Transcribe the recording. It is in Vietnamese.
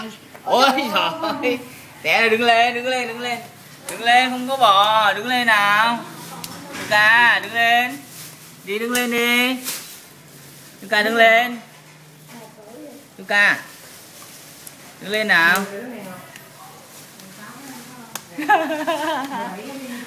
Ôi trời, té là đứng lên, đứng lên, đứng lên. Đứng lên, không có bỏ, đứng lên nào. Luca, đứng lên. Đi đứng lên đi. Luca đứng lên. Luca. Đứng lên nào.